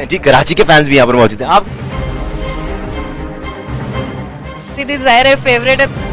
जी कराची के फैंस भी यहाँ पर मौजूद हैं। आप दीदी ज़ाहिर है फेवरेट है।